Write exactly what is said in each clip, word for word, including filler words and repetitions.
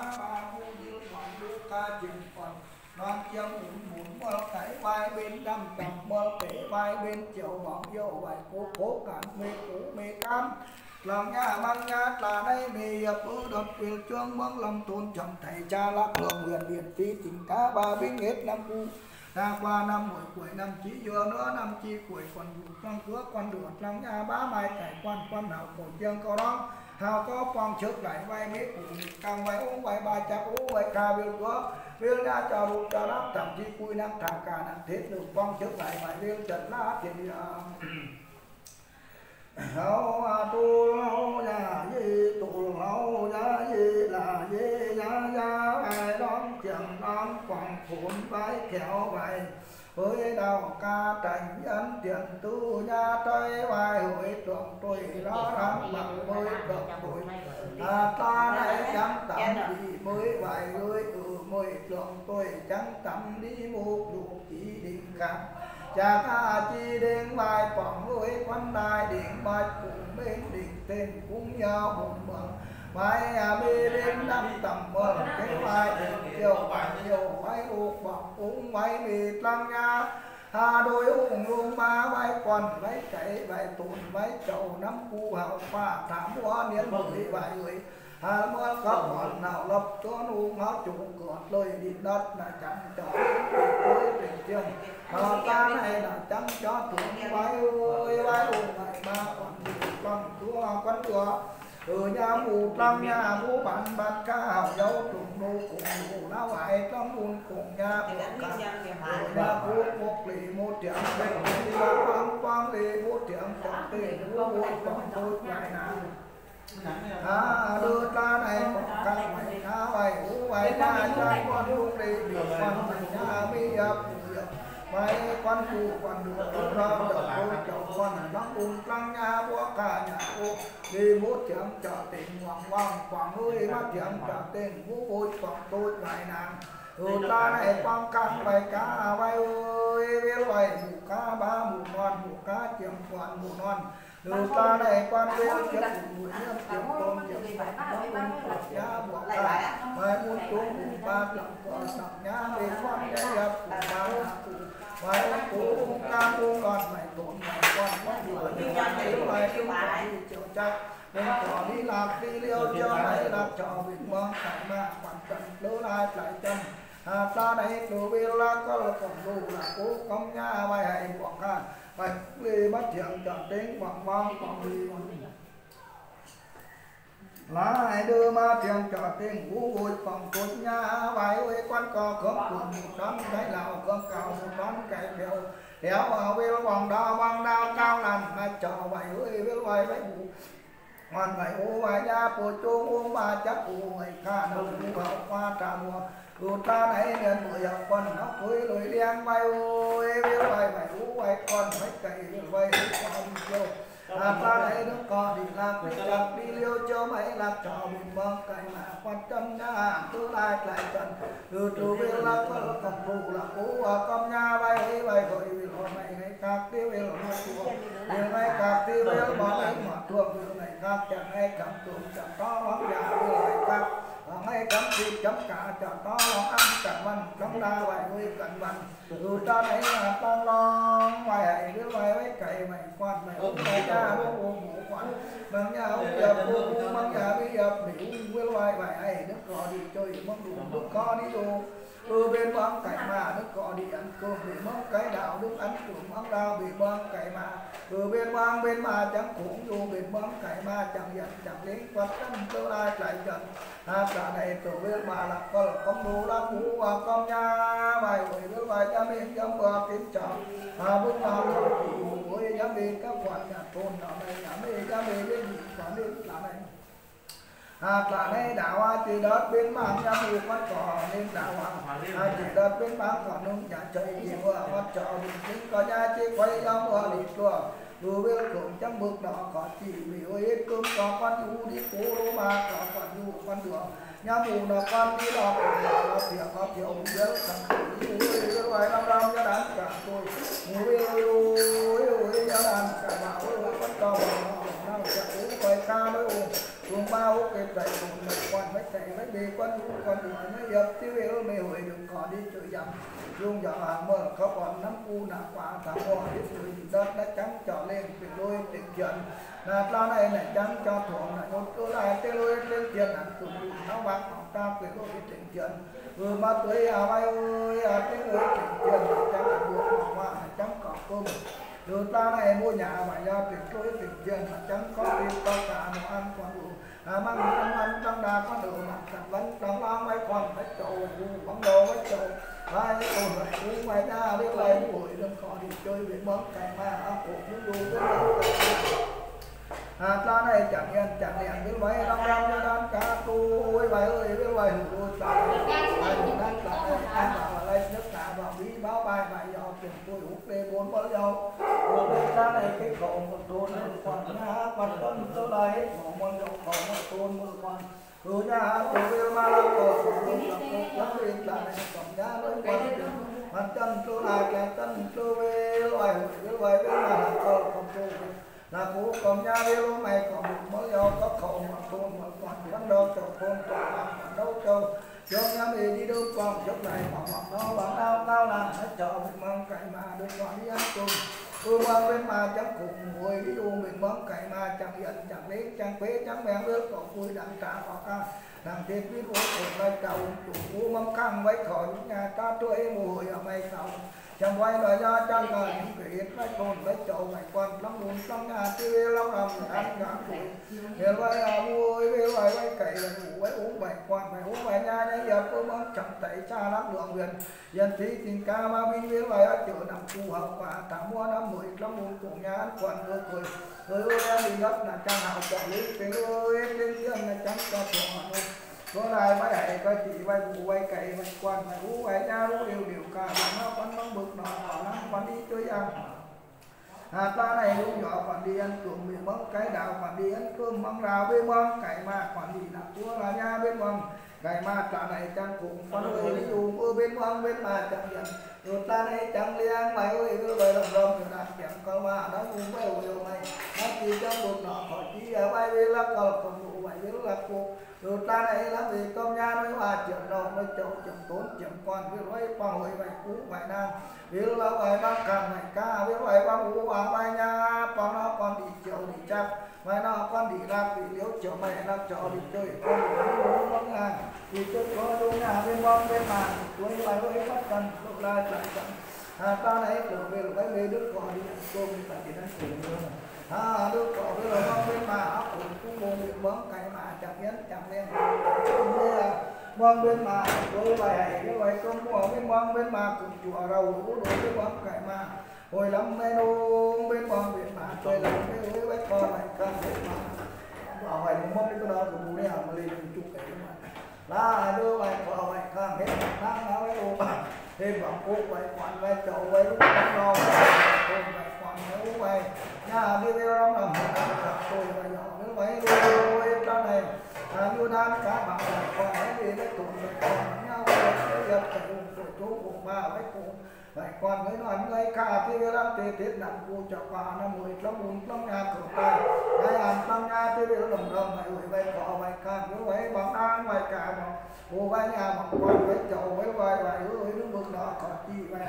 ba phu như còn đu ca chừng còn non chiêu mũn mũn mơ cái vai bên đâm cầm mơ kể vai bên chiều vọng yêu vài cố cố cản mê cũ mê cam lòng nhà mang nhà là đây mì hiệp ư đập quyền trương mong lòng tôn trọng thầy cha lạc lượng huyền điện phi tình cá ba binh hết năm cu đã qua năm mỗi cuối năm chỉ vừa nữa năm chi cuối còn đủ con cửa con được lòng nhà bá mai cải quan quan nào cổ chương có đó hào có phong trước lại vai mét cụ càng vai uống vai ba cha uống vai ca viên của viên đã cho đủ cho đáp thậm chí cuối năm thằng cả năm thiết được phong trước lại vai viên trần lá thì hậu tu lâu nhà gì tu lâu nhà gì là gì nhà nhà ai đón chẳng đón quảng phun vai kéo vai với đầu ca thành nhân tiền tu nhà tôi vai hội tượng tôi đó đang bằng với tượng tôi à, ta này chẳng tầm đi mới vài người từ mười tượng tôi chẳng tầm đi một đủ chỉ định cảm cha ca chi đến bài quảng với quan đài điện bài cùng bên điện tên cũng nhau một mừng bài à bê đến năm tầm mừng cái bài điện chiều bài nhiều bài uống bọc uống bài mì lăng nha hà đôi uống luôn ba bài quần bài chạy bài tụn bài chậu năm cu hào pha thảm hoa niên mười vài người hà mưa có bọn nào lập cho nu ngó trùng cửa lời đi đất là chẳng cho với tình trường mà ta này là chẳng cho thượng vai ơi vai ơi ngày ba còn đi bằng chúa con chúa từ nhà mù trăng nhà mù bạn bạn ca hào dấu trùng nô cùng mù lao hoài trong buồn cùng nhà của cả nhà của quốc lì một tiếng bình đi ba quang quang lì một tiếng trọng tình của một bằng tôi ngày nào à đưa ta này cả mày nhà vậy u vậy ta trai con luôn đi được con mày nhà mi ập vậy con chủ con được con ra được tôi chồng con là nó cùng trăng nhà của cả nhà cô đi một tiếng chờ tình hoàng hoàng quảng ơi mắt tiếng chờ tình vũ vui quảng tôi vài nàng đưa ta này quang căng vậy cá vậy ơi biết vậy mù cá ba mù non mù cá chiếm còn mù non đưa ta này quan viên chấp mùi nhân tiếng tôn chiếm còn nó muốn thuộc nhà buộc cả vậy muốn chú mù ba lòng còn sẵn nhà về con để gặp của ba cụ vậy cụ ca cụ còn mày tổn mày con có vừa như vậy vậy chúng ta đi chiều chắc nên có đi lạc đi liêu cho này lạc cho việc mong phải mà quan trọng lỡ lại lại chân à, ta đây từ biết là có là còn đủ là cố công nhà bài hay quảng ca bài đi bắt hiện chọn tiếng quảng vang quảng đi lá hai đưa ma tiền trò tiền vũ vui phòng cốt nhà bài ơi quan co cướp cuộn một đón cái lào cơm cào một đón cái phiếu đéo vào viêu vòng đao băng đao cao lành mà trò bài ơi viêu bài với vụ hoàn bài ô bài nhà của chú uống ba chắc của người ca đồng vũ hậu qua trà mùa dù ta này nên mười học con nó cưới lối đen bay ôi viêu bài bài vũ bài con mấy cày viêu bài con chiều à, ta này nó có đi lạc đi chặt đi liêu cho mấy lạc trò mình mong cái mà quan tâm nha tư lai lại trần từ từ bên là có cầm phụ là cũ con nhà bay ấy bay gọi vì họ này ngay khác tiêu về là một chùa điều này khác tiêu về bỏ ấy mà thuộc điều này khác chẳng hay cầm tụng chẳng có lắm giả điều này khác ngay cắm thịt chấm cả chẳng có lắm ăn chẳng văn trong đa vài mươi cẩn văn từ ta này là con lo ngoài ấy đứa ngoài ấy cày mày quan mày ốm mày cha bố bố bố quan bằng nhà ông giờ bố bố bằng nhà bây giờ bị uống với loài vài ấy nó có đi chơi mong đủ nó có đi đồ từ bên băng cày mà nó có đi ăn cơm bị mong cái đạo đức ăn cơm mong đau bị băng cày mà từ bên băng bên mà chẳng cũng dù bên băng cày mà chẳng giận chẳng đến quan tâm tương lai lại giận à cả này từ bên mà là con là con đồ là cũ và con nhà bài buổi với bài cha mình trong bờ kiếm chọn à bước vào không chỉ với cha mình các quan nhà thôn ở đây nhà mình cha mình bên gì còn đến là này à cả này đảo chỉ đất bên mà nhà mình quan cỏ nên đảo à chỉ đất bên mà còn nông nhà chơi gì mà quan trọ mình chính có nhà chỉ quay trong bờ đi chùa đối với cổng trong bước đó có chỉ bị ơi hết cơm có con du đi cố đô mà có con du con đường nhà mù nó con đi đó có tiền có kiểu nhớ thằng đi cái loài năm năm cho đàn cả tôi mù ơi ơi ơi cho đàn cả bảo ơi con trò nó nó sẽ uống quay ca mới uống uống bao cái chạy cùng một quan mấy chạy mấy đi quân vũ còn đi mới dập tiêu yêu mê hồi đừng có đi chửi dầm dùng giờ hàng mơ có còn năm cu nà quả thả hoa đi phủi đất đã trắng trở lên từ đôi tình chuyện là ta này này trắng cho thuồng là một cơ lại tê lôi lên tiền hẳn cùng đủ nó bạcของta từ đôi tình chuyện vừa mà tuổi à bay ơi à cái người tình chuyện trắng là buộc hoàng hoa trắng cỏ cơm từ ta này mua nhà mà do tình đôi tình chuyện mà trắng có tiền có cả đồ ăn còn đủ à mang ăn ăn trong đà có đủ mặt chẳng vẫn trong lo mấy con mấy trâu bóng đồ mấy trâu hai ôi lại uống ngoài ra biết lại buổi đừng có đi chơi với món cày mà áo cổ muốn đủ cái đâu à ta này chẳng nhận chẳng nhận biết mấy đông đông cho đàn cá tu ôi bài ơi biết bài hủ ôi trời bài hủ đàn cả này ăn bảo là lấy nước cả vào bí báo bài bài do tiền tôi hút lê bốn bao dầu rồi đây ta này cái cổ một tôn này còn nhá còn tân tôi là hết một món dầu cổ một tôn một con rồi nhá tôi biết mà là cổ của tôi là tôi lắm đi là này còn nhá nói quan mặt chân tôi là cái chân tôi với bài với bài với mà là cổ của tôi là cũ còn nha biết lúc này còn một mới do có khẩu mà thôn mà còn vẫn đâu trầu thôn trầu làm còn đâu trầu cho nhà mình đi đâu còn lúc này mà bọn nó bằng đau cao làm hết chờ mình mong cày mà được còn đi ăn cùng tôi mang bên mà chẳng cùng ngồi đi đu mình mong cày mà chẳng nhận chẳng đến chẳng quế chẳng bèn nước còn vui đặng trả vào ca đặng thiết biết uống cùng lại cầu chủ mong căng với khỏi nhà ta tuổi mùi ở mây cầu chẳng quay lời ra chẳng ngờ những kỷ ít với con với chậu mày quan lắm buồn lắm nhà tiêu lắm làm ăn cả tuổi hiện vậy à vui với vậy với cậy là ngủ với uống bảy quan phải uống bảy nha nên giờ tôi mong chẳng tẩy xa lắm đường huyền dân thí tình ca ma minh với vậy ở chỗ nằm phù hợp và thả mua năm mười lắm buồn cùng nhà ăn quan người cười người ơi em đi gấp là chẳng hào trợ lý cái ơi trên thiên là chẳng cho thua luôn có lại mấy hệ coi chị vay vụ vay cày vay quan vay uống vay nha uống đều đều cả mà nó vẫn mong bực nó họ lắm còn đi chơi ăn à ta này lúc nhỏ còn đi ăn chuồng miệng mắm cái đào còn đi ăn cơm mắm rào bên mắm cày mà còn đi làm chúa là nha bên mắm cày mà ta này chẳng cùng con ơi đi dùng ở bên mắm bên mà chẳng nhận rồi ta này chẳng liang mày ơi cứ về đồng đồng rồi đặt chẳng có mà nó cũng với điều này nó chỉ trong một nọ khỏi chỉ ở bay bên là còn còn vụ vậy với là cuộc rồi ta này làm gì công nha nói hòa trưởng đầu nói chỗ trưởng tốn trưởng quan biết lấy bao hồi vậy cũ vậy nam biết là vậy bác càng này ca biết vậy bác ngủ vào bay nha con nó con đi chiều đi chắc vậy nó con đi ra bị liếu chiều mày nó cho đi chơi con đi uống bóng nhà thì tôi có đúng nhà bên bóng bên mà tôi vậy với bắt cần lúc la lại chẳng à ta này trở về cái mấy đứa con đi tôi mình phải đi ăn cùng nữa à đứa con bây giờ bóng bên mà áp cũng cũng mua miệng bóng cái mà chẳng biết chẳng biết mong bên mà tôi bài cái bài công mua cái mong bên mà cũng chùa đầu cũng đối với bóng cái mà hồi lắm menu bên mong bên mà tôi làm cái với bách con này cần bên mà bảo hỏi mong cái đó của bố này mà lên chụp cái mà là đưa bài của bài càng hết đang nói với bố bạn thêm bảo cố bài quan bài chậu với lúc đó lo bài quan nếu bài nhà đi theo đó là một tập tôi và nhỏ nếu mấy đôi ta này à như đang cá bằng là còn cái gì cái tụi mình còn nhau cái giờ phải cùng tụi chú cùng ba với cùng vậy còn mấy nói người cả thì cái đó thì thiết nặng cu cho qua năm mười lắm bốn lắm nhà cửa tay cái ăn tăng nhà thì cái đồng đồng vậy vậy vậy cọ vậy cả nếu vậy bằng ăn vậy cả bằng cô vai nhà bằng quan với chậu với vai vậy ơi nó bực đó còn chi vậy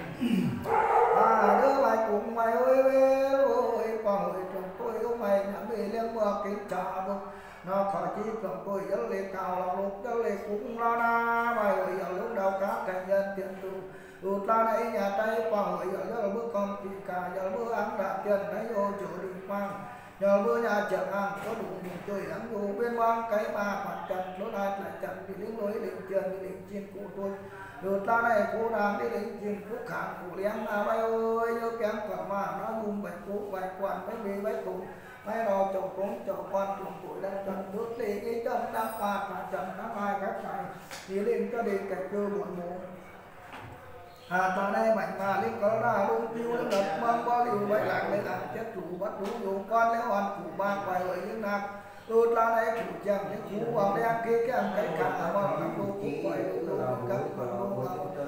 à đứa vậy cùng mày ơi ơi còn ơi chồng tôi ông mày nhắm về lên mưa kín trà bực nó khỏi chi còn tôi dẫn lên cao lòng lục dẫn lên cũng lo na mày ơi giờ lúc đầu cá cảnh nhân tiền tu tụt ta này nhà tây còn ơi giờ giờ bước con thì cả giờ bước ăn đạp tiền thấy vô chỗ đi mang giờ bữa nhà chẳng ăn có đủ mình chơi ăn vô bên mang cái mà mặt trận nó lại lại trận bị lính lối định tiền bị định chiên của tôi rồi ta này cô đang đi định chiên phúc kháng của liang à bay ơi nhớ kém cả mà nó dùng bảy cú bảy quan mấy bì mấy tụ mấy nó chồng cũng chồng quan chồng tuổi đang trận bước đi cái chân đang phạt mà trận đang ai các này thì lên cho đi cái cơ buồn ngủ à ta đây mạnh mà linh có ra đúng tiêu nó đập mang bao liều vậy là đây là chết chủ bắt đủ dùng con lấy hoàn cụ ba vài ở những nạc tôi ta đây chủ chẳng những cú vào đen kia cái ăn cái cả mà làm đồ cú vậy đồ các đồ đồ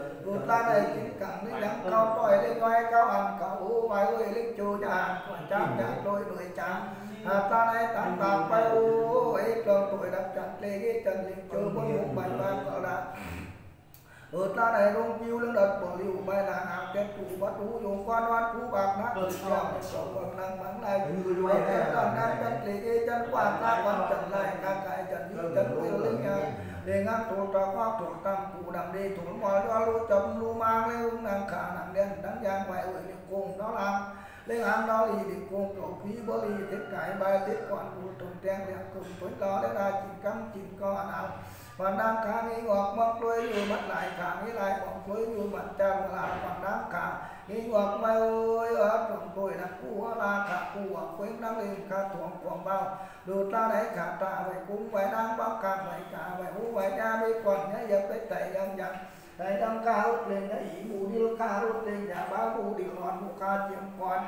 ta này chính cẳng linh đắng cao tuổi linh ngoài cao hẳn cao u vài ơi linh chu nhà quả chạm nhà đôi đuổi chạm ta này tán bạc vài u ấy trường tuổi đập chặt lê cái chân linh chu bốn ngũ bài vàng cỡ là ở ta này đông chiêu lưng đất bỏ liều bài là nào kết thủ bắt đủ dùng quan đoan cú bạc nát từ trong sổ còn năng bắn này mày em còn đang chân lê cái chân quả ta còn chân lại các cái chân như chân quên linh nhà để ngăn thủ trò khoa thủ tam cụ đằng đi thủ mọi lo lu chấm lu mang lên năng khả năng đen đáng giang ngoại ở những cùng đó làm lên ăn đó thì định cùng tổ khí bố ly thiết cái bài thiết quản cụ trồng trang đẹp cùng với đó để ra chỉ cắm chỉ co nào và đang cả nghĩ ngọt mong đuôi như bắt lại cả nghĩ lại bóng đuôi như mặt trăng là còn đang cả nghĩ ngọt mai ơi ở trong tôi là cú là cả cú ở quên đang lên cả thuồng quảng bao đồ ta đấy cả trả vậy cũng phải đang báo cả vậy cả vậy hú vậy ra đi còn nhớ dập cái tẩy dâm dặn tẩy dâm ca hút lên nhớ ý mù điêu ca hút lên nhà báo mù điều loạn mù ca chiếm còn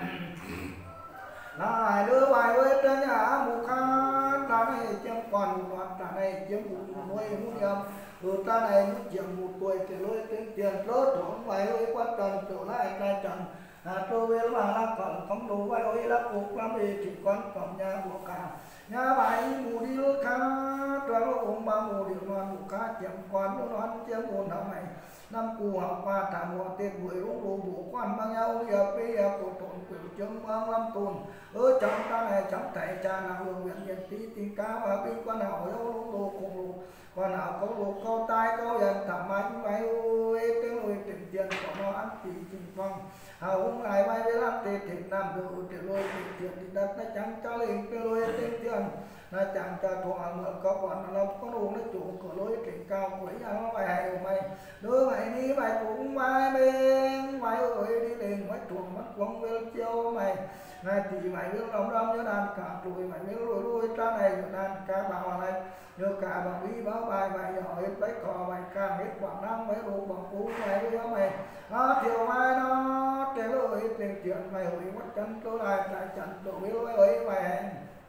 lại đưa bài với trên nhà mù ca ta này chiếm còn mù loạn ta này chiếm mù nuôi mù nhầm đồ ta này nó chiếm một tuổi thì lôi tiền tiền lốt thốn bài với quan trọng chỗ lại cái trần à tôi biết là là còn không đủ bài ơi là cuộc lắm thì chỉ còn còn nhà mù ca nhà bài mù điêu ca rồi nó cũng ba mù điều loạn mù ca chiếm còn nó loạn chiếm mù nào này năm cù học qua trả mùa tiền buổi lúc đồ bổ quan bằng nhau giờ bây giờ cổ tổn quỷ chứng mang năm tuần ở trong ta này trong thầy cha nào hưởng nguyện nhận tí tí cá và bên quan nào yếu lúc đồ cùng lục quan nào có lục câu tai câu dần thảm anh bay ơi tiếng lùi tiền tiền của nó ăn tỷ trình phong hào hôm ngày bay với lắm tiền thịt nam đồ tiền lùi tiền tiền thì đất nó chẳng cho liền tiền lùi tiền tiền nó chẳng cho thua mượn có còn nó có đủ nó chủ của lối tiền cao quỷ nó bài hay của mày đưa mày đi mày cũng mai bên mày ơi đi liền mấy chuồng mất quăng về chiêu mày này thì mày biết lòng đông nhớ đàn cả rồi mày biết lùi lùi ra này đàn cá bảo này nhớ cả bằng đi báo bài mày hỏi hết bấy cò mày càng hết quảng nam mấy đồ bằng cú mày với mày nó chiều mai nó tiền lùi tiền chuyện mày hủy mất chân tôi lại lại chẳng đồ biết lùi ấy mày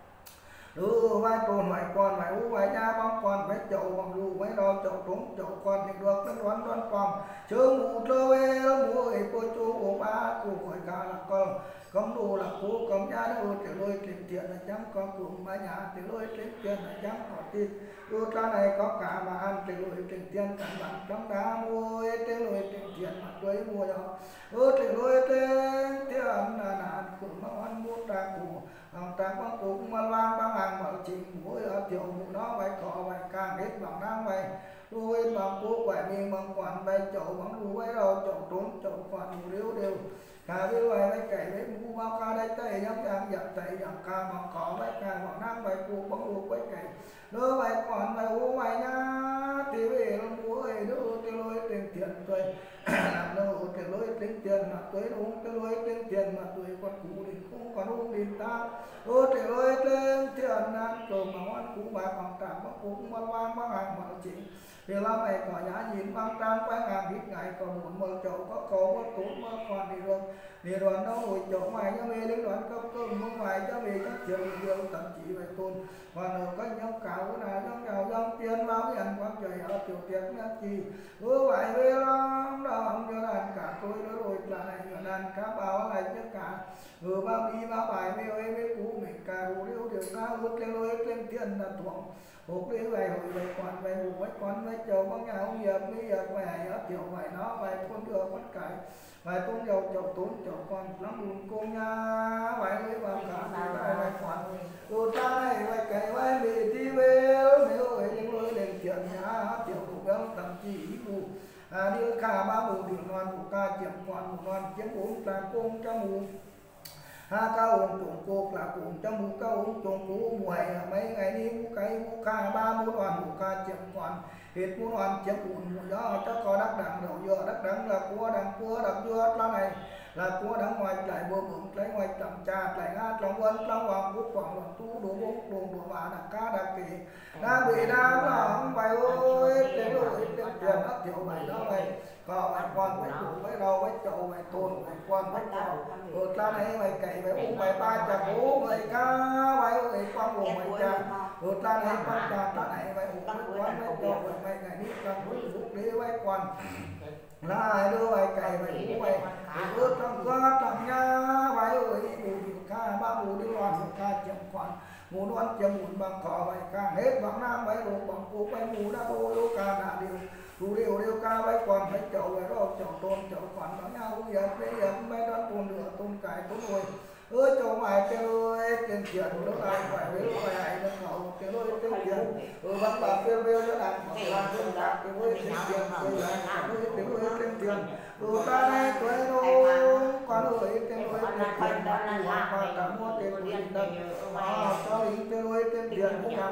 ừ vai tồn mày còn mày u mày nha băng còn mấy chậu bằng lù mấy đo chậu trúng chậu còn thì được nó đoán đoán còn chớ mù trơ về mù ấy cô chú của ba cụ khỏi cả là con cấm đồ là cô cấm nhà đâu để lôi tiền tiền là chẳng có cùng ba nhà để lôi tiền tiền là chẳng có tiền đồ ra này có cả mà ăn để lôi tiền tiền cả bạn trong đá mua để lôi tiền tiền mà đuổi mua đó ừ để lôi tiền tiền là là cũng nó ăn mua ra của ông ta có cũng mà lang bằng hàng bảo trình mỗi ở tiểu mụ nó vậy cọ vậy càng hết bằng năng vậy đuôi bằng cú quậy mình bằng quản vậy chậu bằng đu vậy đâu chậu trốn chậu quản mù điếu đều cả với vậy vậy kể với mũ bao ca đây tây giống dạng giật tây dạng ca bằng cỏ vậy càng bằng năng vậy cú bằng đu vậy kể đưa vậy còn vậy u vậy nhá thì về nó mua ấy đưa tiêu lôi tiền tiền tuổi làm đâu tiền lôi tiền tiền mà tuổi uống tiêu lôi tiền tiền mà tuổi còn cũ thì không còn uống đi ta ô tiền lôi tiền tiền ăn cơm mà ăn cũ bà còn trả mà cũng mà vang mà hàng mà chỉ thì là mày có giá nhìn băng trang quay hàng ít ngày còn muốn mở chỗ có cầu có tốn mà còn đi được thì đoàn đâu ngồi chỗ mày cho mày đến đoàn cấp cơm không phải cho mày các trường nhiều thậm chí phải tôn và nó có nhóm cáo cái nào nhóm cáo nhóm tiền vào cái ăn quán trời ở tiểu tiệc nhá chi cứ vậy về lắm đó không cho đàn cả tôi nó rồi lại đàn cá báo này tất cả vừa bao đi bao bài mấy ơi mấy cú mình cà rú điêu điều cao lúc lên lối lên tiền là thuận hộp đi vậy hồi vậy còn vậy hộp vậy con vậy chầu con nhà ông giờ bây giờ vậy ở tiểu vậy nó vậy con đưa con cái vậy con dầu chầu tốn chầu con lắm buồn cô nha vậy với bà cả vậy vậy còn đồ ta này vậy cái vậy bị đi về nếu vậy những lối đèn chuyện nhá tiểu cũng béo thậm chí mù à đi cả ba mù điều loan mù ca chiếm còn mù loan chiếm bốn là cung trong mù ha cao ổn trùng cuộc là cùng trong mù cao ổn trùng cú mùa hè mấy ngày đi mù cây mù ca ba mù đoàn mù ca chiếm còn hết mù đoàn chiếm ổn mù gió cho có đắc đẳng đầu dừa đắc đẳng là cua đẳng cua đẳng dừa lá này là cua đẳng ngoài lại bơm bơm lấy ngoài trầm trà lại ngát trong quân trong hoàng quốc quảng hoàng tu đồ bông đồ đồ mà đẳng cá đẳng kỳ đang bị đá là không phải ơi để rồi để tiền nó tiểu mày đó mày có mày quan với chủ với đầu với chậu mày tồn mày quan với chậu rồi ta này mày cày mày uống mày ba chả uống mày cá mày ơi quan uống mày chả rồi ta này quan chả ta này mày uống mày quan với chậu mày ngày đi trong với phút đi với quan lại đưa bài cày bài cũ bài ướt trong có trong nhà bài ơi mù điều ca ba mù đi loạn một ca chậm khoản mù đoán chậm mùn bằng cỏ bài càng hết bằng nam bài đồ bằng cũ bài mù đã đô đô ca đã điều đủ điều điều ca bài còn phải chậu bài đó chậu tôn chậu khoản đó nhau cũng vậy bây giờ mấy đoán tôn lửa tôn cải tôn nuôi ơi cho mày kêu ơi tiền chuyện nó lại phải với loài này nó ngầu kêu ơi tiêu tiền ừ bác bà kêu kêu nó làm làm công tác kêu ơi tiền tiền kêu ơi kêu ơi tiền tiền ừ ta này tuổi đâu con ơi kêu ơi tiền tiền đã mua và cả mua tiền tiền đất à cho ý kêu ơi tiền tiền cũng làm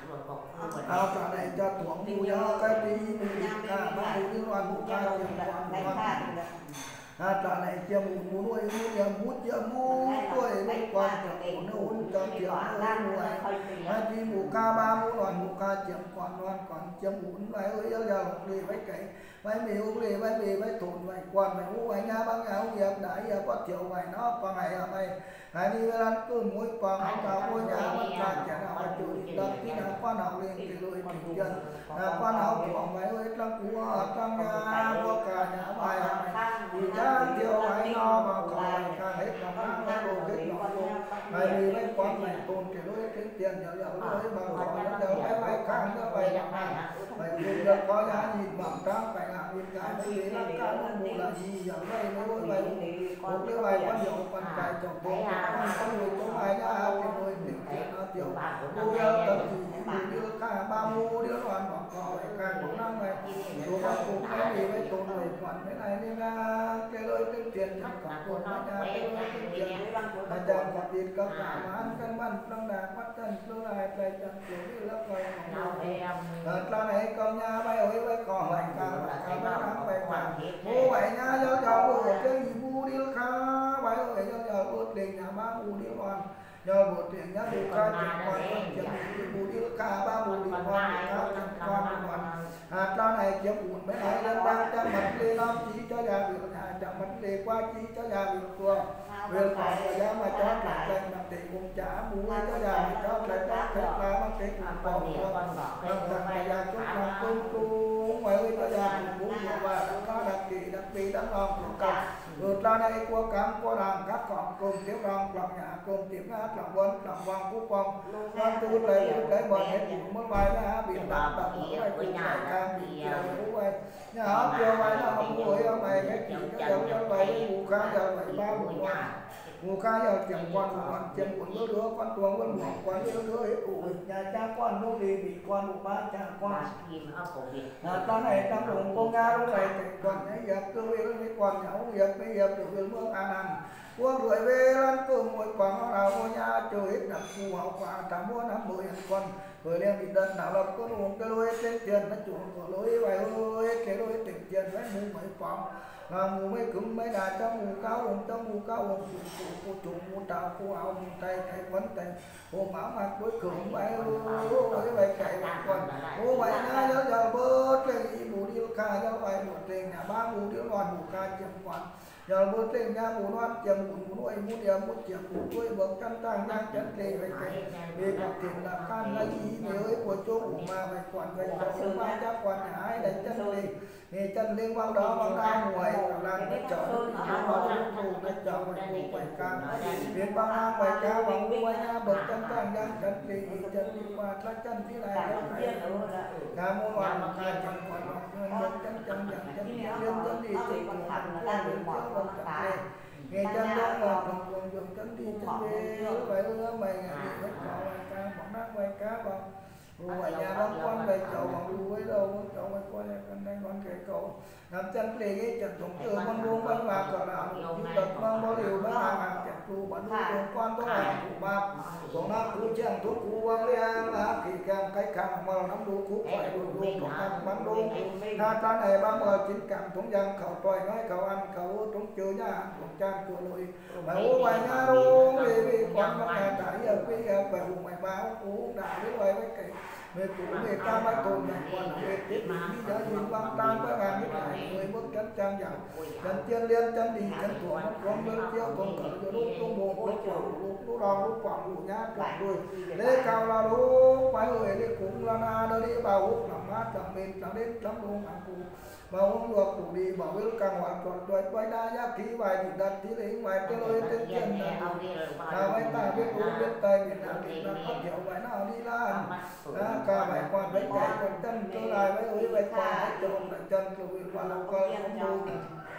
áo cả này cho tuồng mua cho cái đi mua cả mua đi loạn mua cả tiền loạn loạn à trả này chia mù mù nuôi mù nhà mù chia mù tuổi mù quan trọng mù nuôi cho chia mù nuôi à chỉ mù ca ba mù đoàn mù ca chia quan đoàn quan chia mù vai ơi giờ giờ đi vai cày vai mì uống đi vai mì vai thốn vai quan vai uống vai nhà băng áo nghiệp đại giờ có chiều vai nó còn ngày ở đây ngày đi về ăn cơm muối còn ăn cào muối nhà băng ca chả nào chủ đi đợt tí nào quan nào liền thì rồi tình chân quan nào còn vai ơi trong cú ở trong nhà có cả nhà bài thì giá tiêu ấy no bằng cỏ cả hết bằng nó đồ hết nó đồ ngày đi mấy quán này tôn thì đối cái tiền nhỏ nhỏ đối bằng cỏ nó đều cái bài càng nó bài nặng này bài dùng được có giá nhìn bằng trắng phải làm nhìn cái mấy cái là cái nó mua là gì giờ đây nó đối bài một cái bài quan trọng quan cài trọng tôn không có người có bài ra thì đối tiền tiền nó tiêu mua giờ tận gì như cả ba mua đứa đoàn bằng cỏ càng cũng năm này đồ bằng cũng cái gì mấy tôn này còn cái này nên là cái đôi cái tiền thằng cả của nó ra cái đôi cái tiền là chàng có tiền có cả mà ăn cân băn trong đà bắt chân lúc này lại chàng kiểu như lớp rồi ở trong này con nhà bay ơi bay cỏ bay cả cả bay cả bay cả mua vậy nha cho cho mua cái gì mua đi khá bay ơi cho cho ước định nhà ba mua đi hoàn nhờ một tiền nhá đủ ca tiền quan tiền mua đi cả ba mua đi hoàn cả tiền quan hoàn à trong này kiếm buồn mấy này lên đang cho mặt lên năm chỉ cho nhà việc nhà cho mặt lên qua chỉ cho nhà việc tuồng việc còn thời gian mà cho lại lên mặt tiền cũng trả mua cho nhà cho lại có thật là mặt tiền cũng còn tuồng còn thời gian chút là cung cung ngoài ơi cho nhà cũng muốn và nó đặc kỳ đặc biệt đáng lòng cũng cần vượt ra đây qua cam qua đàn các con cùng tiếp rong lòng nhà cùng tiếp hát lòng quân lòng quang quốc quang con tu lấy lấy bờ hết cũng mất bài ra biển đảo đảo ở đây nhà cam bị chiều vậy nhà họ chiều vậy là không vui ông này cái chuyện cái giống giống vậy mù ca giờ vậy ba mù nhà mù ca giờ tiền quan quan tiền của đứa đứa con tuồng con mỏ con đứa đứa hết ủ nhà cha con nó đi bị con một ba cha con à con này trong vùng con nga lúc này còn ấy giờ cứ về cái quan nhau giờ bây giờ từ từ mưa an ăn qua đuổi về ăn cơm mỗi quán nào mua nhà chơi hết nằm phù hậu quả tám mua năm mười con rồi lên bị đơn nào là có uống cái lối trên tiền nó chuộng của lối vài ơi cái lối tiền tiền phải mua mấy quán là mua mấy cứng mấy đà cho mua cao uống cho mua cao uống chủ chủ chủ mua trào cô áo mua tay tay quấn tay hồ máu mặt với cứng vậy cái vậy chạy còn ô vậy nha giờ giờ bớt cái mù đi ca cho vậy một tiền nhà ba mù đi loạn mù ca chậm quán giờ bữa tiền nhà mù loạn chậm mù mù nuôi mù điểm mù chậm mù nuôi bậc chân tăng đang chân tề vậy cái vì có tiền là can là gì nếu ấy của chỗ mà phải quản vậy cho ba chắc quản ai đánh chân tề thì chân liên quan đó bằng đang ngoài là nó chở nó nó thủ nó chở phải phải can việt bằng nam phải ca bằng nuôi nhà bậc chân tăng đang chân tề chân đi qua các chân thế này cả môn loạn ca chân quản bậc chân chân chân chân liên chân đi chân cùng nghe chân đó là còn còn dùng chân đi chân về vậy đó mày ngày đi hết cọ mày cá bọn nó quay cá bằng rồi nhà đó con về chậu bằng đuôi đâu chậu mày coi con đây con kể cậu nằm chân lì cái chân trúng từ con buông bánh bạc cỡ nào chúng đợt mang bao liều bánh hàng hàng chặt cù bắn đuôi con đó là cụ bạc còn nó cú chàng thuốc cú quăng lên là kỳ càng cái càng mà nắm đu cú phải đu đu còn ăn bắn đu na ta này ba mươi chín càng thúng dân khẩu tròi nói cậu ăn cậu trúng chưa nha còn trang của lùi mà uống bài nha luôn vì vì con nó nhà tại giờ bây giờ về vùng mày báo cú đã biết vậy với cái người cũ người ta mới tồn này còn người tiếp đi giá nhìn băng tan với vàng nhất này người bước chân trang giảng chân tiên liên chân đi chân thủ mất con bên chiếu con cỡ cho lúc tung bộ lúc quảng lúc lúc đòn lúc quảng lúc nhá quảng đuôi lê cao là lúc quái người đi cũng là na nơi đi bảo hút làm mát chẳng mệt chẳng đến lắm luôn hàng cụ bảo không được đủ đi bảo với càng hoạt còn tuổi quay đa giá ký vài thì đặt tí lấy vài cái lối tên chân là vay ta biết uống biết tay biết nào biết nào có kiểu vài nào đi lan cả vài quan với chạy còn chân cơ lại với ơi vài quan với trộm lại chân rồi qua lâu cơ không đủ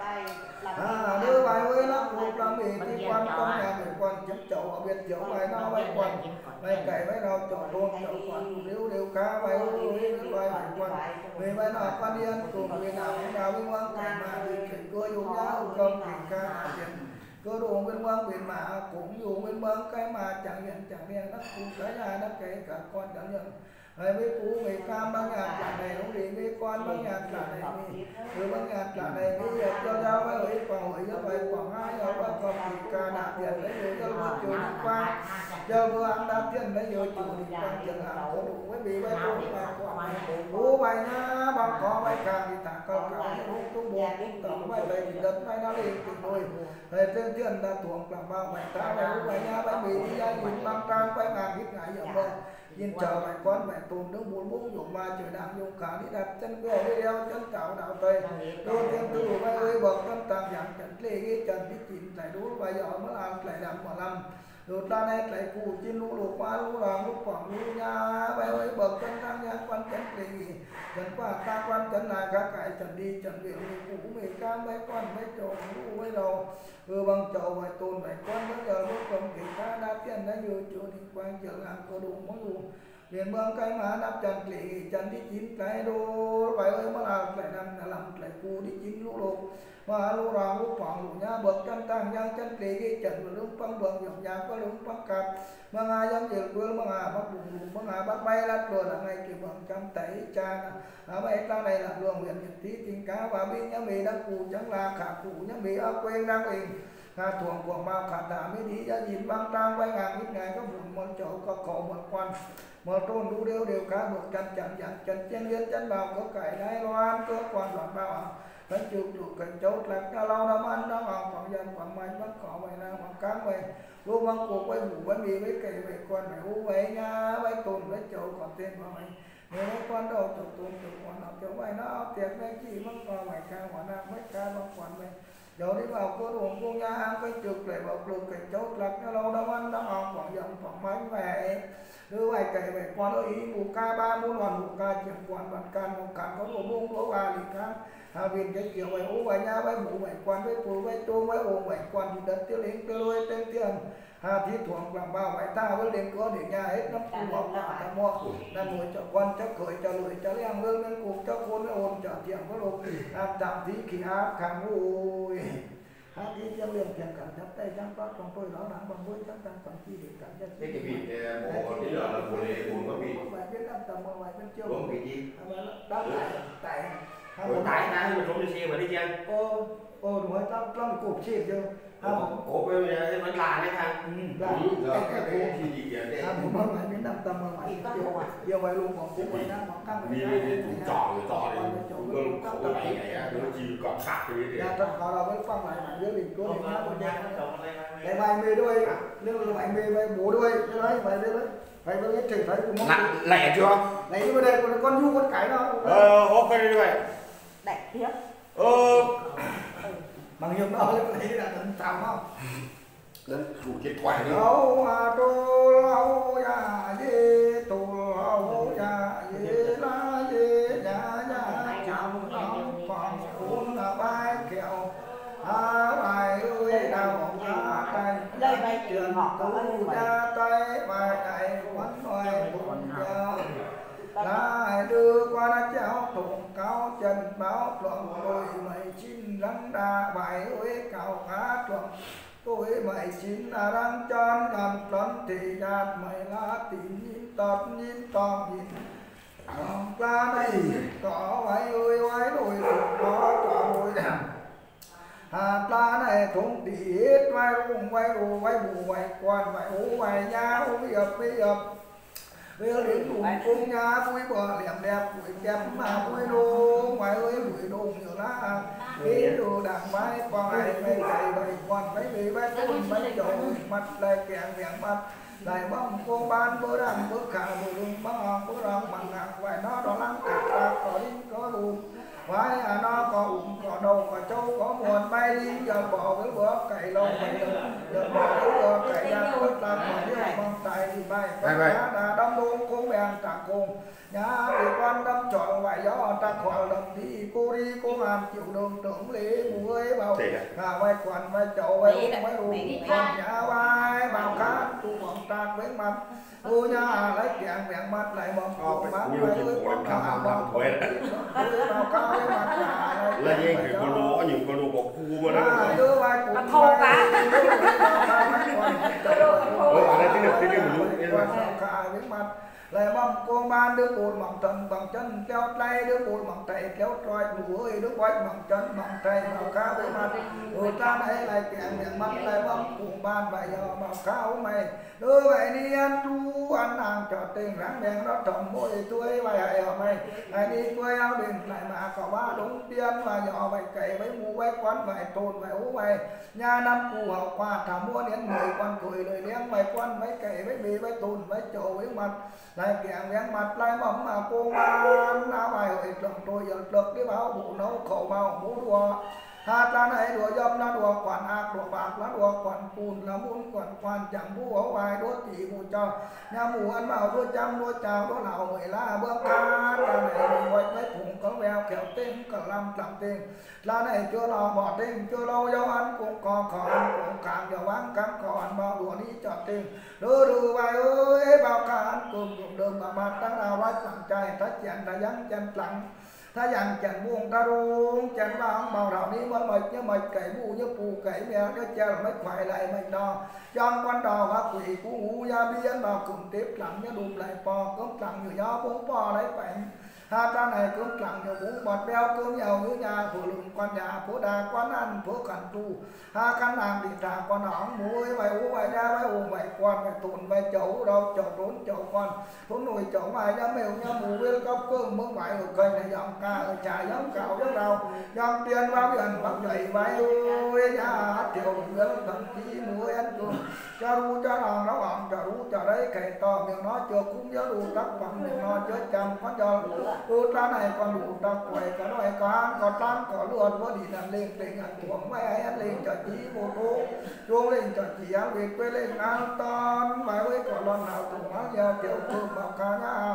à đưa vài ơi lắm một làm gì thì quan công nhà người quan chấm chậu ở biệt chỗ vài nào vài quan vài cày vài nào chậu luôn chậu quan điếu điếu cá vài ơi vài vài quan về vài nào quan điên cùng về nào cũng nào với ngoan cảnh mà đi kể cơ dùng nhá công kể ca tiền cơ đồ bên ngoan bên mà cũng dùng bên băng cái mà chẳng hiện chẳng hiện đất cũng cái nhà đất cái cả con chẳng nhận hay với cú về cam băng nhạt cả này không đi với con băng nhạt cả này đi với băng nhạt cả này đi cho giao với ấy vào ấy cho vậy khoảng hai ở qua còn thì ca đạt tiền đấy rồi cho nó chủ đi qua chờ vừa ăn đạt tiền đấy rồi chủ đi qua chẳng hạn có đủ với bị với tôi và quả cú vậy nhá bằng có vậy càng thì ta có cả lúc tung bộ tung tổng vậy vậy thì đất này nó đi từ đôi rồi trên tiền đã thuồng làm bao vậy ta vậy vậy nhá vậy bị đi ra nhìn băng trang quay ngàn hít ngại dòng vâng nhìn chờ vậy con vậy tồn nước bốn bốn dùng mà trời đang dùng cả đi đặt chân cửa đi đeo chân cào đạo tây đôi tiên tư vậy ơi bậc chân tàng dạng chân lê cái chân đi chìm lại đú và giờ mới làm lại làm mà làm rồi ta này lại cụ chín lũ lục qua lũ đòn lũ quảng lũ nha vậy ơi bậc chân tàng dạng quan chân lê chân qua ta quan chân là các cái chân đi chân viện cũ mười cam mấy con mấy chỗ lũ mấy đầu ừ bằng chậu vậy tồn vậy con bây giờ lúc cầm kỹ ta đã tiền đã nhiều chỗ thì quan trở làm cơ đủ món đủ liền băng cái mà đắp chân lì chân đi chín cái đô vậy ơi mà làm lại làm là làm lại cu đi chín lũ lục mà lũ ràng lũ quảng lũ nha bậc chân tăng giang chân lì cái chân và lũng băng bậc dọc nhà có lũng băng cạp mà ngài dám nhiều vương mà ngài bắt bùng bùng mà ngài bắt bay lát rồi là ngày kiểu bằng trăm tẩy cha à mấy ta này là luồng huyện nhật tí tình cá và bên nhà mì đang cụ chẳng là cả cụ nhà mì ở quên đang quên à thuồng của mao cả tạ mới đi ra nhìn băng trang quay ngàn ít ngày có bùn một chỗ có cổ một quan một trôn đu đều đều cá buộc chân chân chân chân chân liên chân vào có cải đai loan cơ quan loạn bao đánh chụp chụp cảnh chốt là cao lâu năm ăn đó hoàng quảng dân quảng mạnh vẫn có vậy nào quảng cám vậy luôn băng cuộc quay bù với mì với cày vậy quan phải u vậy nha với tồn với chỗ còn tên vào mày nếu mấy con đầu chụp tồn chụp quan học chỗ vậy nó tiền mấy chỉ mất còn mày cao quả nam mấy ca bằng quan vậy rồi đi vào cơ đồ cô nha ăn cái chụp lại bọc lục cảnh chốt là cao lâu năm ăn đó hoàng quảng dân quảng mạnh vậy đưa vài cày vậy quan ơi ý mù ca ba môn hoàn mù ca chẳng quan bản can một cản có đồ mông có ba thì khác à viên cái kiểu vậy ú vậy nha vậy mù vậy quan với phù với chuông với ồn vậy quan thì đất tiêu lính tiêu lôi tên tiền à thi thoảng làm bao vậy ta với lên có để nhà hết lắm phù hợp cả ta mua đang ngồi cho quan cho cười cho lười cho leng lương lên cuộc cho khôn với ồn cho tiền có đồ làm tạm tí khi áp khám ui hát đi theo liền tiền cảm chấp tay trang phát trong tôi đó đáng bằng với chắc tăng phần chi để cảm chấp cái cái vị bộ cái đó là bộ lệ uống có vị vài biết năm tầm một vài bên chưa uống vị gì đó tại tại rồi tại ta mà không đi xe mà đi chơi ô ô đúng rồi tao tao bị cột xe chưa cổ bên này vẫn là đấy ha là cái cái gì gì vậy à một vài bên năm tầm một vài giờ vậy luôn còn cũng vậy đó còn căng đi đi đi tròn rồi to đi luôn cổ này này nó chỉ còn khác cái gì vậy họ là với phong lại mà dưới liền cố định nó còn nha lại vài mê đôi nếu là vài mê vài bố đôi cái đấy vài đấy phải với cái trình thấy của nó lẻ chưa này như đây còn con du con cái đó ờ ok như vậy đẹp tiếp ờ bằng nhiều đó lấy là tận trầm không lên đủ chết thoại đi lâu à tu lâu ya ye tu lâu ya ye la ye ya ya trong trong còn cuốn là bài kẹo à bài ơi đào ra tay đây bài trường họ có tu ra tay bài này quấn ngoài bụng chờ lại đưa qua đã cháu thùng cao chân báo luận tôi mày chín rắn đa bài ơi cao cá luận tôi mày chín là răng tròn làm tròn thì nhạt mày là tín nhìn tọt nhìn tòm nhìn không ra đây có vay ơi vay đôi có cho đôi đàm à ta này không tí hết vay rung vay đồ vay bù vay quan vay ú vay nhá ú bị ập bị ập về đến đủ cung nhà vui bờ đẹp đẹp vui đẹp mà vui đô ngoài ơi vui đô nhiều lá đi đồ đàn máy qua ai mấy cây bầy quan mấy vị mấy tôn mấy chỗ mặt lại kẹn kẹn mặt lại bông cô ban bữa đàn bữa cả bữa đường bữa hòn bữa rong bằng ngạc vài nó đó lắm cả ta có đi có đủ vài à nó có ủng có đầu có trâu có nguồn bay đi giờ bỏ với bữa cày lâu vậy giờ bỏ với bữa cày ra bữa ta còn đi bằng tay thì bay đã đông đôn cô bèn trả cùng nhà bị quan đâm chọn vài gió ta khỏi đồng đi cô đi cô làm chịu đường tưởng lý mùa ấy vào cả vai quần vai chậu vai ung vai ung còn nhà vai vào cá tu bọn ta với mặt ôi nhà lấy kẹn miệng mặt lại bầm cột mắt vai ơi con khả bầm cột vào cá với mặt là gì cái con lúa những con lúa có khu mà đó đưa vai Nó thô quá. ôi ở đây cái được cái mình luôn yên cả với mặt lại mong cô ban đứa bồn bằng thân bằng chân kéo tay đứa bồn bằng tay kéo trôi lúa ơi đứa quay bằng chân bằng tay vào cá với mặt rồi ta đây lại kẹn miệng mắt lại mong cùng ban vài giờ vào cá mày đưa vậy đi ăn chú ăn hàng cho tiền ráng đèn nó trồng môi tươi vài hại ở mày lại đi quay áo đền lại mà có ba đúng tiền và nhỏ vậy cày với mũ với quán vài tồn vài ú vài nhà năm cụ học qua thả mua đến mười quan cười lời đen vài quan với cày với bì với tồn với chỗ với mặt lại kẹn miệng mặt lại mắm mà cô ban áo bài hội trồng tôi giờ được cái báo bộ nấu khẩu bao mũ đùa hạt lá này đùa dâm lá đùa quản ác đùa bạc lá đùa quản cùn lá muốn quản quan chẳng bú ấu bài đốt chỉ mù cho nhà mù ăn vào đua trăm đua chào đua nào mười lá bước ca lá này mình quay mấy thùng có veo kéo tên cả năm trăm tiền lá này chưa lò bỏ tiền chưa lâu dấu ăn cũng có khó ăn cũng càng dầu ăn càng khó ăn bao đùa đi cho tiền đưa đưa bài ơi bao ca ăn cùng cùng đường mà mặt đang nào nói chẳng chạy ta chèn ta dán chân lặng ta dàn chẳng buông ta ruông chẳng bao bào đảo đi mới mệt như mệt cày bu như pù cày mẹ cái cha là mấy phải lại mệt đò trong quan đò và quỷ cú ngủ ra biến vào cùng tiếp lặng như đùm lại bò cơm lặng như gió bún bò lấy bệnh ha ta này cơm lặng như bún bọt beo cơm nhiều như nhà của lùng quan nhà phố đà quán ăn phố cẩn tu ha căn hàng đi trà con ỏng muối vài ú vài ra vài ù vài quan vài tùn vài chậu đâu chậu trốn chậu con trốn nồi chậu vài ra mèo nha mù viên cốc cơm mương vài ở cây này dòng ca ở trà giống cào giống đâu dòng tiền vào gần bắt dậy vài ơi nhà tiểu viên thậm chí muối ăn cơm cho ru cho đòn nó gọn cho ru cho đấy cày to miệng nó chưa cũng nhớ đủ tắc bằng miệng nó chưa chăm con cho ư ta này còn đủ tắc quậy có nói có ăn có trắng có luôn có đi làm lên tình ăn tuồng mấy ai ăn lên cho chí một tô chuông lên cho chỉ ăn việc quay lên ăn ton vài với có lần nào cùng ăn giờ tiểu cơm vào cá nhá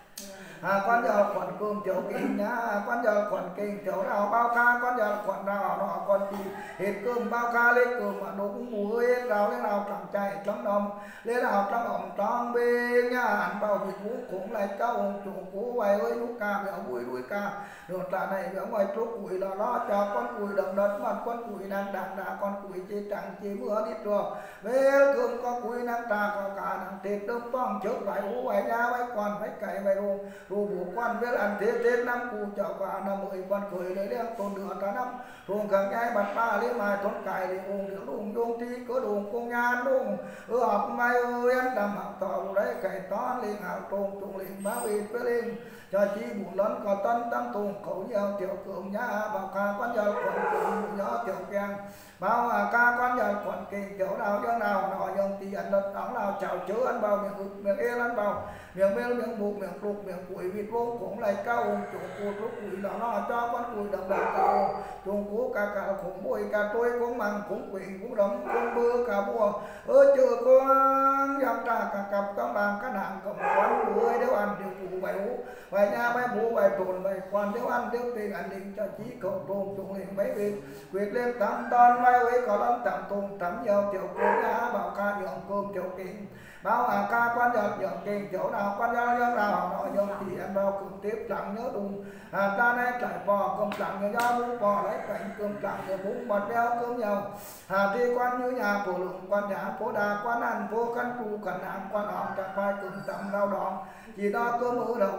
à quan giờ còn cơm tiểu kinh nhá quan giờ còn kinh tiểu nào bao ca quan giờ còn nào nó còn gì hết cơm bao ca lên cơm mà nó cũng mùi hết nào lên nào chẳng chạy trong đồng lên nào trong ổng trong bên nhá ăn bao vị cú cũng lại cao ông chủ cú vài ơi lúc ca mèo vui đuôi ca rồi là này ở ngoài trúc củi là nó cho con củi đồng đất mặt con củi đang đạn đã con củi chỉ chẳng chỉ vừa đi rồi về cơm có củi năng ta có cả năng thịt đông phong trước vài ú vài nha vài con vài cày vài luôn rồi bộ quan biết ăn thế thế năm cụ cho cả năm mười quan cười lấy đem tôn nửa cả năm rồi càng nhai bật ba lấy mai thốn cài để uống được đùng đùng thi có đùng con nhan đùng ư học mai ơi ăn đầm học tàu đấy cày toán liền hào tôn trung liền bá vị với lên cho chi buồn lớn có tân tâm tùng khẩu nhiều tiểu cường nhá bảo ca quan giờ quần cường nhỏ tiểu keng bao ca quan giờ quần kinh tiểu nào cho nào nọ dùng thì ăn lật đóng nào chào chớ ăn vào miệng miệng ê ăn vào miệng mêu miệng bụng miệng lục miệng củi vịt vô cũng lại cao ông chủ cụ lúc củi là nó cho con củi đồng đồng cao trung cú cả cả khủng bụi cả tôi cũng măng cũng quỷ cũng đóng cũng bưa cả bùa ơ chưa con dòng trà cả cặp các bàn các nàng cộng quán bùi đều ăn đều cụ bảy ú vài nhà vài bố vài tồn vài quan đều ăn đều tiền ăn định cho chí cầu tồn trung liền mấy việc việc lên tám ton vài ấy có lắm tạm tồn tắm nhiều tiểu cô nhà bảo ca nhượng cơm tiểu kính bao à ca quan giờ nhượng kinh chỗ nào quan giờ nhượng nào nó nhượng thì ăn bao cùng tiếp lặng nhớ đúng à ta này trải bò cơm lặng như do bún bò lấy cảnh cơm lặng như bún bọt đeo cơm nhau à đi quan như nhà phổ lượng quan nhà phố đà quan ăn vô căn trụ cần ăn quan hòm chẳng phải cùng tầm lao đòn chỉ đó cơm ứ đầu cầu cùng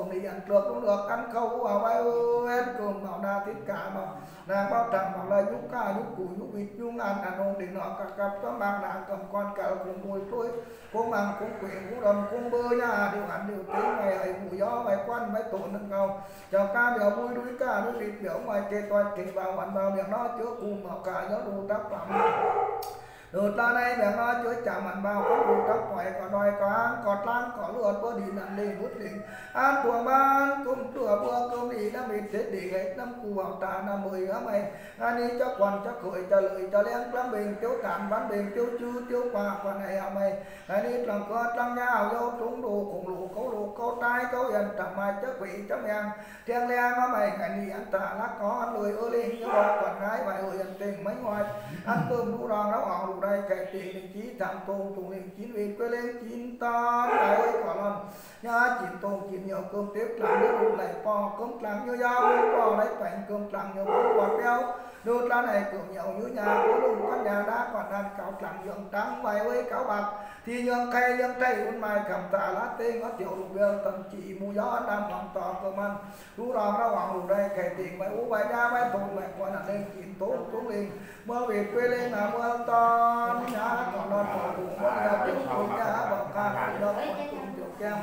cơm đi ăn được cũng được ăn khâu vào vai ơi cơm bảo na thịt cả bảo nàng bao tràng bảo là nhúc ca nhúc củ nhúc vịt nhúc ăn ăn ôn thì nọ cả cặp có mang nàng cầm con cả cùng mùi tôi cũng mang cũng quyển cũng đầm cũng bơ nha điều ăn điều tí mày ấy mùi gió mày quan mày tổn nâng cầu chào ca biểu vui đuối ca đuối vịt biểu ngoài kê toi kê vào ăn vào miệng nó chứa cùng bảo cả gió đủ tác phẩm từ ta đây miệng nó chứa chạm ăn vào có đủ các quậy có đòi có ăn có trăng có lượt có đi nằm đi bút đi ăn tuồng ban cũng tựa bữa cơm đi đã bị chết đi hết năm cụ bảo ta năm mười á mày ăn đi cho quần cho khởi cho lợi cho lên lắm bình tiêu tàn bán bình tiêu chư tiêu quà quần này à mày ăn đi làm có trăng nhau vô trúng đồ cùng lũ câu lũ câu trái câu yên tầm mai chất vị chấm em thiêng liang á mày ngày đi ăn ta lắc có ăn lười ơ lên như bọn quần gái mày ơi yên tình mấy ngoài ăn cơm đủ đòn nó họ đủ đây cái tiền đình chí thằng tôn tùng đình chín vị quê lên chín ton lại ơi có lần nhà chín tôn chín nhiều cơm tiếp làm nước đủ lại po cơm làm như dao po lấy bánh cơm làm như bố quạt đeo đôi ta này cơm nhiều như nhà của lùng con nhà đã còn ăn cáo làm dưỡng trắng vài ơi cáo bạc thì nhường khay nhường tay un mai cầm tạ lá tên có tiểu lục biêu tầm chỉ mù gió nam lòng tỏ cơm ăn đủ đòn nó hoàng đủ đây cái tiền mày uống vài nha mấy tôn mày còn là lên chín tôn xuống liền mưa về quê lên là mưa to nhà còn non còn cùng có nhà tiểu cùng nhà bảo ca cùng đâu còn cùng tiểu kem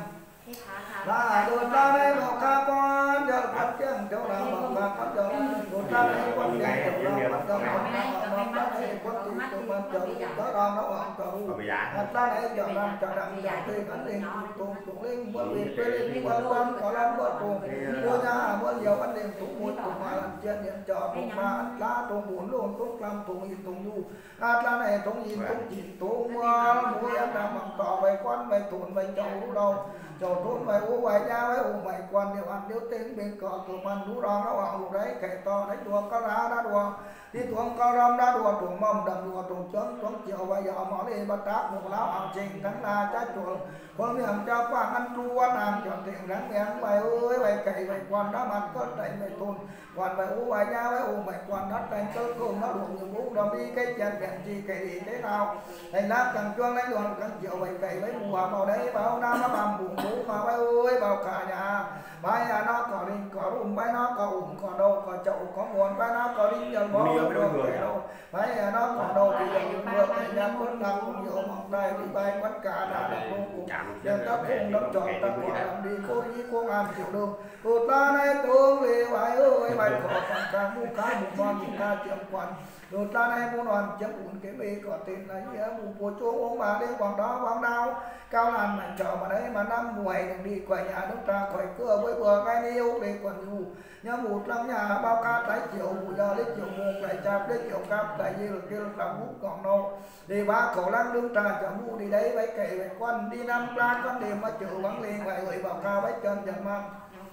là đồ ta đây bảo ca con giờ phát triển chỗ nào bảo ca phát triển đồ ta đây quan điểm chỗ nào bắt đầu bảo ca bảo ca đây quan điểm chỗ nào chỗ đó đó nó bảo cầu ta đây giờ làm cho làm giờ thì vấn đề tụng tụng lên mưa về quê lên quan tâm có làm bớt cùng mua nhà mua nhiều vấn đề tụng một tụng mà làm chuyện hiện trò tụng ba lá tụng bốn luôn tụng năm tụng gì tụng du ta này tụng gì tụng chín tụng mua em làm bằng tỏ về quan về tụng về chầu đâu chầu tụng về u về nhà với u mày quan điều ăn điều tiếng bên cọ tụi mình đủ đòn nó vào đủ đấy kẻ to đấy đùa có lá đã đùa đi tuồng cao râm đã đùa tuồng mầm đầm đùa tuồng chớm tuồng chiều bây giờ mỏ đi bắt tác một lá hàng trình thắng la trái chuột con miệng cho qua ăn chu ăn hàng chọn tiền rắn miếng vậy ơi vậy cày vậy quan đó mặt có đánh vậy tuôn quan vậy u vậy nhau với u vậy quan đó đánh cơ cùng nó đuổi nhiều mũ đầm đi cái chân bèn chi cày đi thế nào thầy lát cần chuông lấy luồng cần chiều vậy cày với mùa vào đấy bảo nam nó làm buồn mũ mà vậy ơi vào cả nhà bay à nó có đi có ủng bay nó có ủng có đâu có chậu có nguồn bay nó có đi nhờ bó đâu bay à nó có đâu thì được được thì nhà quân làm cũng nhiều mọc đây đi bay quán cả đã được luôn cũng nhân các cùng đâm tròn ta có làm đi cô đi cô làm chịu được tụt ta này tương về bay ơi bay có phần ca mu cá mu con mu ca chiếm quan tụt ta này mu đoàn chiếm ủng cái bề có tiền là gì mu bùa chuông uống bà đi quảng đó quảng đau cao làn mạnh trò mà đấy mà năm mùa đừng đi qua nhà nước ta khỏi cửa với vừa cái yêu để còn dù nhớ một trong nhà bao ca trái chiều mùa giờ lấy chiều một lại chạp lấy chiều cam tại vì là kêu là hút còn đâu thì ba khẩu lăng đương trà chở mu đi đấy với kệ với quan đi năm ra con điểm mà chịu vắng liền vậy người bảo ca với chân chẳng mang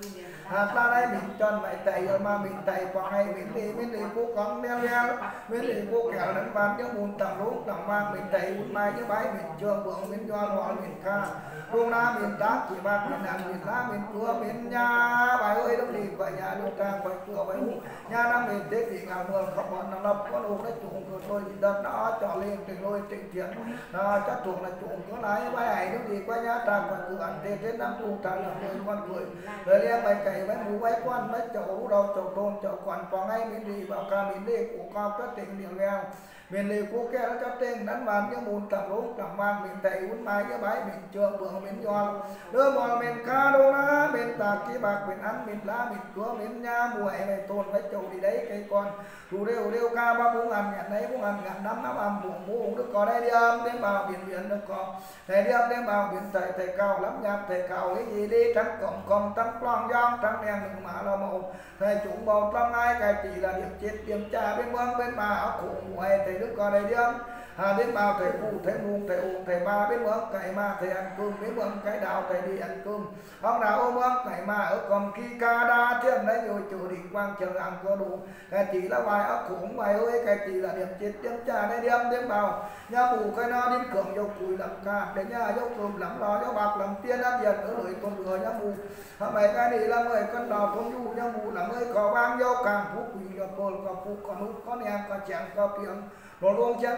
hạt ta đây mình chân vậy tay rồi mà mình tay qua ngày mình đi mình đi cô con đeo đeo mình đi cô kẹo đánh bàn chứ muốn tầm lúc tầm mang mình tay một mai chứ bái mình chưa vượng mình do lo mình ca hôm na mình tác chỉ bạc mình ăn mình lá mình chúa mình nhà bài ơi lúc đi qua nhà lúc ta qua cửa vậy nhà năm mình tết thì ngào mưa không còn nó lập có đồ đấy chuồng rồi tôi thì đợt đó cho lên trình lôi trình thiện nó chắc chuồng là chuồng có lái bài ấy lúc đi qua nhà ta qua cửa ăn tết tết năm tu ta là người con cười rồi liên bài cày với mũ váy quan với chậu đầu chậu tôn chậu quản qua ngay mình đi vào ca mình đi của cao các tỉnh điện leo mình đi cô kia nó cho tên đánh bàn cái môn tập lúc tập mang mình thầy uống mai cái bái mình chưa bữa mình do đưa mòn mình ca đô lá mình tạc cái bạc mình ăn mình lá mình cửa mình nha mùa hè này tôn với chậu đi đấy cây con đủ đều đều ca ba bốn ngàn ngàn đấy bốn ngàn ngàn năm năm âm buồn buồn được có đây đi âm đến vào biển biển được có thầy đi âm đến vào biển thầy thầy cao lắm nhạc thầy cao cái gì đi trắng cổng cổng trắng plong giang trắng đen đừng mà là màu thầy chúng bầu trong ai cái chỉ là điểm chết điểm trà bên băng bên bà áo khổ mùa hè thầy đức có đây đi âm à đến bao thầy phụ thầy muông thầy uống thầy ba bên băng cày ma thầy ăn cơm bên băng cái đào thầy đi ăn cơm ông nào ôm băng cày ma ở còn khi ca đa thiên đấy rồi chủ định quang chờ ăn có đủ cái chỉ là vài áo khổ vài ơi cái chỉ là điểm chết điểm trà đây đi âm đến bao nhà bù cái nó đến cường dâu cùi làm ca để nhà dâu cơm lắm lo dâu bạc làm tiên ăn tiền ở lưỡi con người nhà bù mày cái này là người con đò con du nhà bù là người có vang dâu càng phú quỷ là cồn có phú có nút có nè có chàng có piếng rồi luôn chàng càng piếng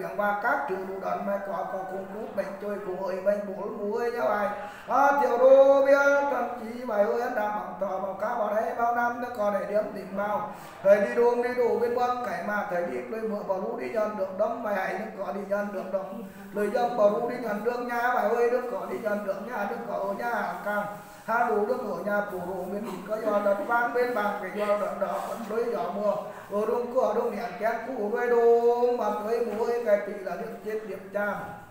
tiếng và các trừ đủ đợt mà có có cùng cút bệnh chơi của ấy bệnh bốn mũi nhá bài à, tiểu đô biết thậm chí bài ơi đã bằng tỏ bằng cá vào đấy bao năm nó còn để điểm tìm bao thầy đi đuông đi đủ bên băng cải mà thầy đi lên mượn bảo rú đi nhận được đấm mày hãy nó có đi nhận được đấm lời dân bảo rú đi nhận được nha bài ơi nó có đi nhận được nha nó có nha càng ha đủ nước ở nhà phủ đồ bên mình có do đợt vang bên bằng cái do đợt đỏ vẫn đối gió mưa ở đông cửa đông nhãn chén cũ đôi đông mà tới mũi cái tỷ là điểm chết điểm trang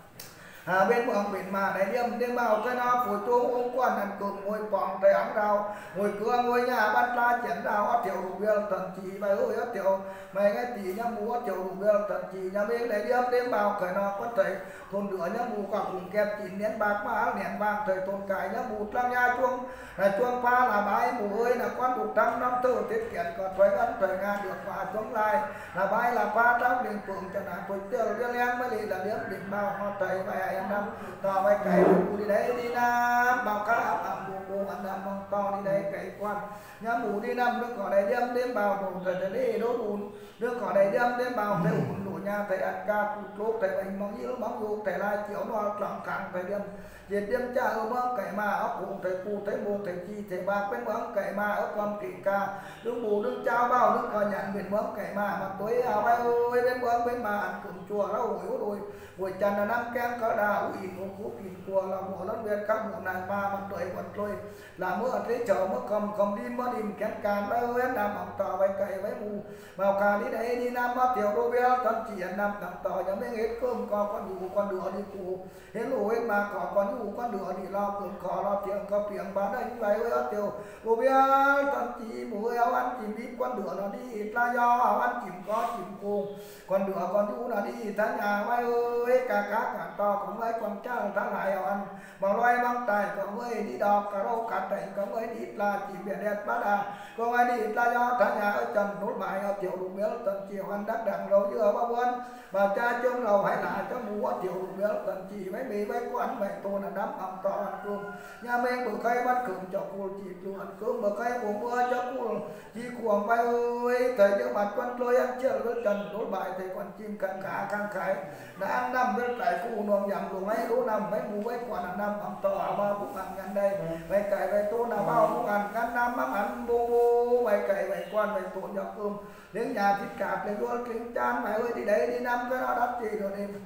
à, bên bờ biển mà đại điềm đêm bao cái nó phủ chuông ôm quan ăn cơm ngồi bỏng tay ấm rau ngồi cửa ngồi nhà ban la chén rau ở tiểu đủ bia thần chỉ bài ơi ở tiểu mày cái tỷ nhá mũ ở tiểu đủ bia thần chỉ nhà bên đại điềm đêm bao cái nó có thể thôn đửa nhá mũ cả cùng kẹp chín nén bạc mà nén vàng thời thôn cải nhá mũ trong nhà chuông là chuông pha là bái mũ ơi là quan đủ trăm năm tư tiết kiệm còn thuế ấn thời nga được và chống lại là bái là pha trong điện phượng cho là tuổi tiêu riêng em mới là điếm đỉnh bao họ thầy và em năm tò vai cày mù đi đấy đi nam bao cá ẩm ẩm mù mù ăn nằm mong to đi đây cày quan nhá mù đi năm nước cỏ đầy đêm đêm bao đồ thầy thầy đi đốt bùn nước cỏ đầy đêm đêm bao thầy ủn đủ nhà thầy ăn ca lúc thầy bệnh mong yếu mong dục thầy lai chiếu nó trọng càng thầy đêm diệt đêm cha ở mong cày mà ốc cùng thầy cụ thầy mù thầy chi thầy bạc bên mong cày mà ốc con kỳ ca nước mù nước trao bao nước cỏ nhận biển mong cày mà mặt tối áo bay ơi bên mong bên mà ăn cùng chùa nó hủi đôi buổi chăn là năm kem có đào ui một cú kìm cua là mùa lớn việt các mùa này ba mặt tuổi quần trôi là mưa ở thế chợ mưa cầm cầm đi mưa đi kén càn bay ơi nam bằng tỏ bay cày với mù vào cà đi đây đi nam bắt tiểu đô bia tân chỉ nam cầm tỏ nhà mấy hết cơm có con đủ con đửa đi cụ hết lũ hết mà có con đủ con đửa đi lo cơm có lo tiền có tiền bán đây như vậy ơi tiểu đô bia tân chỉ mùa áo ăn chìm đi con đửa nó đi la do áo ăn chìm có chìm cùng con đửa con đủ nó đi tháng nhà bay ơi cả cá cả to cũng với con cha tháng lại ăn mà loay măng tài có với đi đò cả rô cả trành có với đi là chỉ biển đẹp bát đà có ai đi là do tháng nhà ở trần nốt bài ở tiểu đủ miếu tận chiều ăn đắc đằng lâu chưa bao buôn và cha chung lầu hay là cho mua tiểu đủ miếu tận chỉ mấy mì mấy quán mấy tô là đám ẩm to ăn cơm nhà mình bữa cây bắt cơm cho cô chỉ luôn ăn cơm bữa cây bữa mưa cho cô chỉ cuồng bay ơi thời những mặt con lôi ăn chưa với trần nốt bài thì con chim càng cả càng khải đã ăn năm với tại khu nuông nhầm của mấy đố năm mấy mù mấy quả là năm ẩm to bao cũng ăn ngăn đây mấy cày mấy tô là bao cũng ăn ngăn năm mắm ăn bô bô mấy cày mấy quan mấy tô cho cơm đến nhà thịt cạp lên vô kính chan mày ơi đi đấy đi năm cái đó đắt gì rồi đi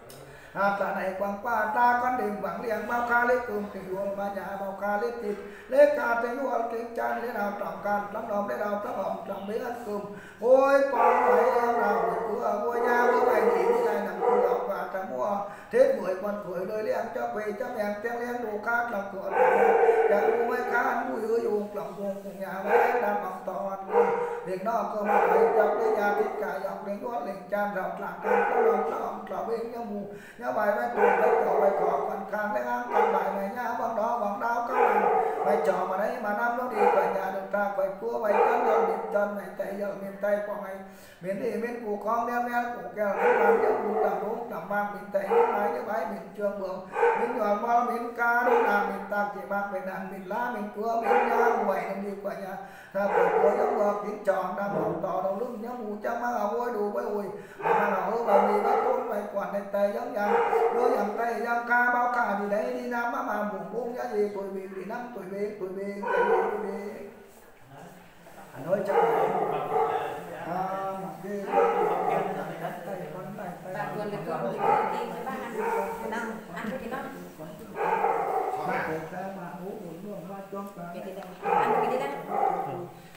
à ta này quăng qua ta con đêm vắng liền bao ca lấy cơm thì luôn ba nhà bao ca lấy thịt lấy ca thì vô kính chan lấy nào trọng can lắm đom lấy nào trọng hỏng trọng biết ăn cơm ôi con phải em nào buổi cửa ngôi nhà bữa ngày nghỉ đi này nằm cửa và ta mua thế buổi con tuổi đời liền cho quỳ cho mẹ theo liền đồ cát làm cửa nhà mua mấy cá ăn vui ơi dùng lòng cùng cùng nhà với em đang bằng to ăn luôn liền nó cơm phải cho cái nhà thịt cả dọc đến gót liền chan rọc lạc cơm có lòng lòng trò bên nhau mù nhau bài mấy tuần mấy cỏ mấy cỏ còn càng lấy ăn còn bài mày nhá bằng đó bằng đau các bạn mày trò mà đấy mà năm nó đi về nhà được ta phải cua mày chân giờ miền chân này tây giờ miền tây qua mày miền gì miền cụ con đeo đeo cụ kèo nó làm những cụ làm đúng làm mang miền tây những bãi những bãi miền trường bường miền nhọn bao miền ca đúng là miền tây chỉ bạc miền nam miền lá miền cua miền nha quẩy nó đi qua nhà ta phải cua giống bờ kiến tròn đang bỏng tỏ đầu lưng nhá mù chăm mang áo ôi đủ với ui mà nào ơi bà mì với tôn phải quản này tây giống nhau đôi dòng tây dòng ca bao cả thì đấy đi nam mà mà bùng bung giá gì tuổi bị thì năm tuổi bị tuổi bị tuổi bị tuổi bị anh nói chắc là à mà cái bạn tuần được cơm thì cơm đi cho ba ăn nào ăn cái gì đó mà cái mà uống uống uống mà cho cái gì đó ăn cái gì đó